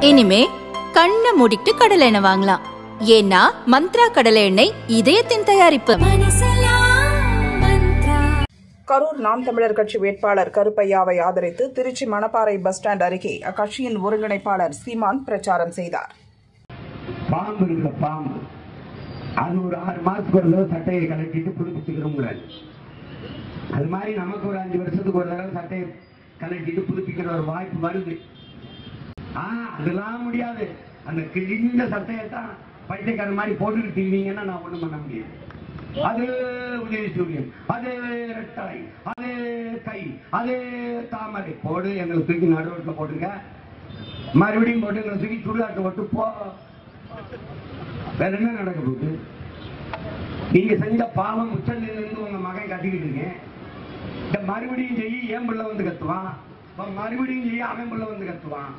இனிமே கண்ணை மூடிட்டு கடலை எண்ணெய் வாங்கலாம். ஏன்னா மந்த்ரா கடலை எண்ணெய் இதயத்தின் தயாரிப்பு. கரூர் நாம் தமிழர் கட்சி வேட்பாளர் கருப்பையாவை ஆதரித்து திருச்சி மணப்பாறை பஸ் ஸ்டாண்ட் அருகே அக்கட்சியின் ஒருங்கிணைப்பாளர் சீமான் பிரச்சாரம் செய்தார். பாம்பு இருக்கிற பாம்பு அது ஒரு 6 மாசத்துக்கு ஒரு தடவை சட்டையை கலட்டிட்டு புதுப்பிச்சுக்கிறோம். அது மாதிரி நமக்கு ஒரு 5 வருஷத்துக்கு ஒரு தடவை சட்டையை கலட்டிட்டு புதுப்பிக்கிற ஒரு வாய்ப்பு வருது. அதெல்லாம் முடியாது. அந்த கிழிஞ்ச சட்டையை தான் பைத்தியக்கார மாதிரி போட்டுக்கிட்டீங்கன்னா நான் ஒண்ணும் பண்ண முடியாது. அது உதவி சூரியன், அது ரெட்டலை, அது கை, அது தாமரை போடு எங்களை தூக்கி நடுவோட்டில் போட்டுங்க. மறுபடியும் போட்டு எங்களை தூக்கி சுடுகாட்டு போட்டு போ. வேற என்ன நடக்க போகுது? நீங்க செஞ்ச பாவம் உச்சந்திலிருந்து உங்க மகன் கட்டிக்கிட்டு இருக்கேன். இந்த மறுபடியும் செய்ய ஏன் பிள்ளை வந்து கத்துவான், மறுபடியும் செய்ய அவன் பிள்ளை வந்து கத்துவான்.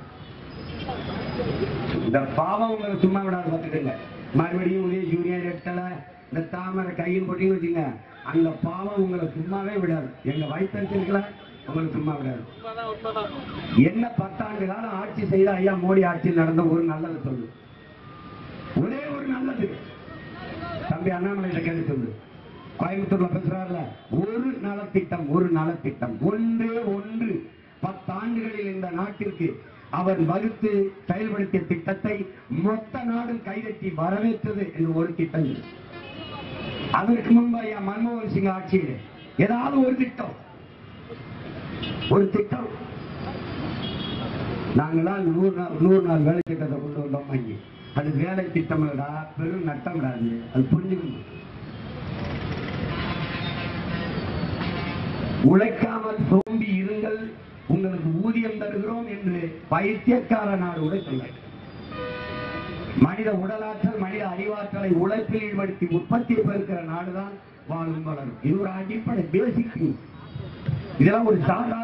இந்த பாவம் உங்களை சும்மா விடாது பார்த்துக்கங்க. மறுபடியும் உதய சூரியன் ரெட்டலை இந்த தாமரை கையில் போட்டீங்கன்னு வச்சுங்க, அந்த பாவம் உங்களை சும்மாவே விடாது. எங்க வயிற்றுல உங்களை சும்மா விடாது. என்ன 10 ஆண்டு காலம் ஆட்சி செய்த ஐயா மோடி ஆட்சியில் நடந்த ஒரு நல்லது சொல்லு, ஒரே ஒரு நல்லது. தம்பி அண்ணாமலை கேட்டு சொல்லு. கோயம்புத்தூர்ல பேசுறாருல, ஒரு நலத்திட்டம் ஒன்றே ஒன்று 10 ஆண்டுகளில் இந்த நாட்டிற்கு அவர் வகுத்து செயல்படுத்திய திட்டத்தை மொத்த நாடும் கைதட்டி வரவேற்றது என்று ஒரு திட்டம். அதற்கு முன்பு ஐயா மன்மோகன் சிங் ஆட்சியில் ஏதாவது ஒரு திட்டம் நாங்களாம் 100 நாள் வேலை திட்டத்தை கொண்டு வந்தோம். வாங்கி அது வேலை திட்டம் இல்லடா, பெரும் நட்டம் விடாது. அது புரிஞ்சுக்கணும். உழைக்காமல் சோம்பி இருங்கள், உங்களுக்கு ஊதியம் தருகிறோம் என்று பைத்தியக்கார நாடு கூட சொல்ல. மனித உடலாற்றல் மனித அறிவாற்றலை உழைப்பில் ஈடுபடுத்தி உற்பத்தியை பெருக்கிற நாடுதான் வாழும் வளரும். இது ஒரு அடிப்படை பேசிக். இதெல்லாம் ஒரு சாதாரண